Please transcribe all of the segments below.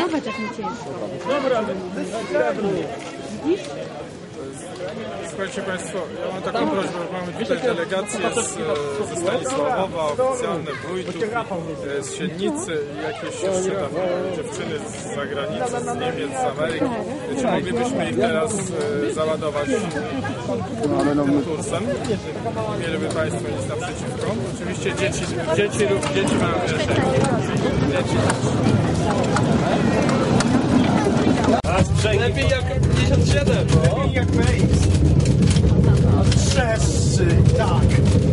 Zobacz, jak mi ciężko. Dobra, Widzisz? słuchajcie Państwo, ja mam taką prośbę, mamy tutaj delegację ze Stanisławowa, oficjalne wójtów, z Siednicy i jakieś jeszcze tam dziewczyny z zagranicy, z Niemiec, z Ameryki. Czy moglibyśmy ich teraz załadować tym kursem? Mieliby Państwo nic naprzeciwko? Oczywiście dzieci mają pierwsze. Lepiej jak 57, Lepiej jak wejść. Trzeszczy, tak.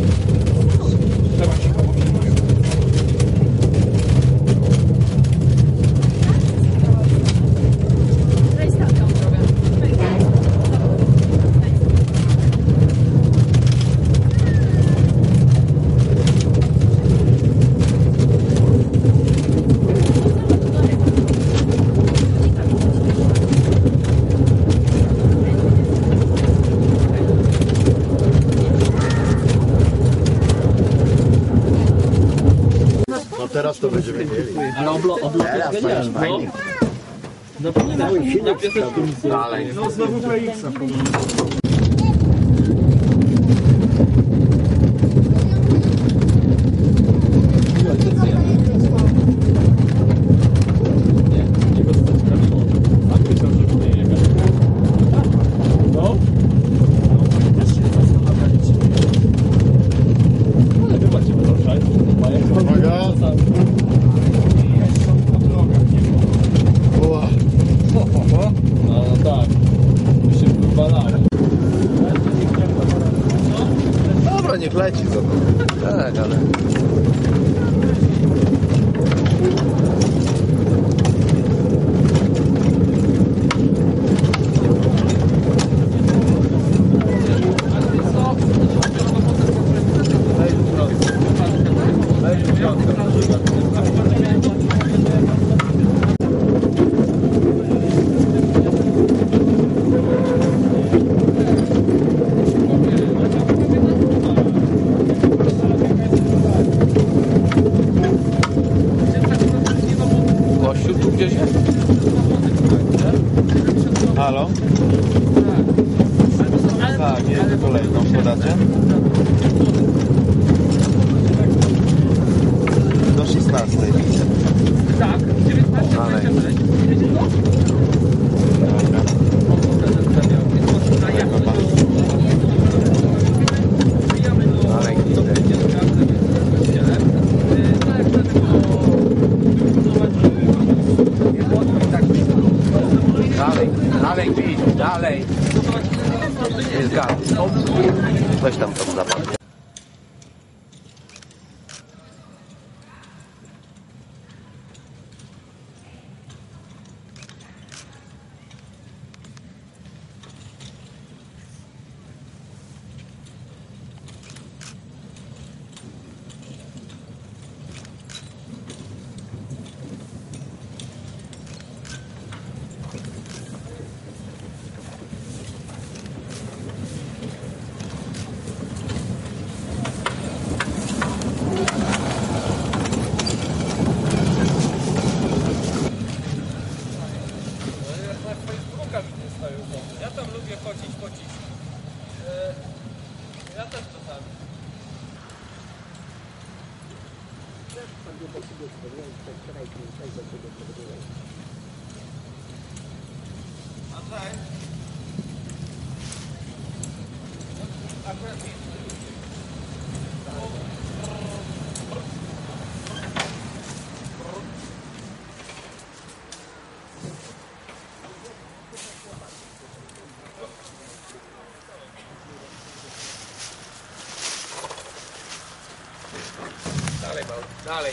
Teraz to będziemy mieli. ale teraz to już fajnie. Dalej. No znowu PX-a. Dobra, niech leci to. Tak, ale... Kościół tu gdzieś jest? Halo? Tak, jest kolejną podacie. Do 16. Tak, 19. Dalej. Dalej, dalej. Jest gaz. Weź tam to zapal. Ja tam lubię chodzić. Ja też czasami. Andrzej? Akurat dalej, mały, dalej.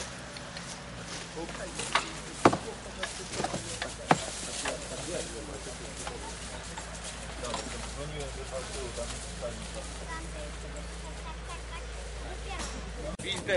Pizdę.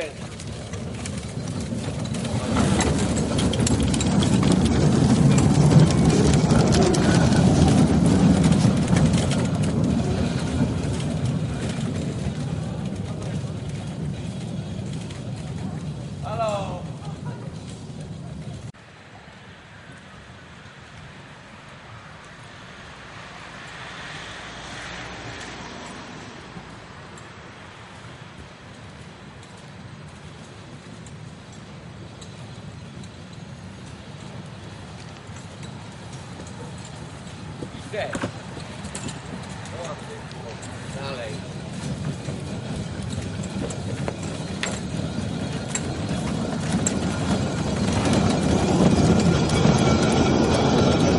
Gdzie? Dalej.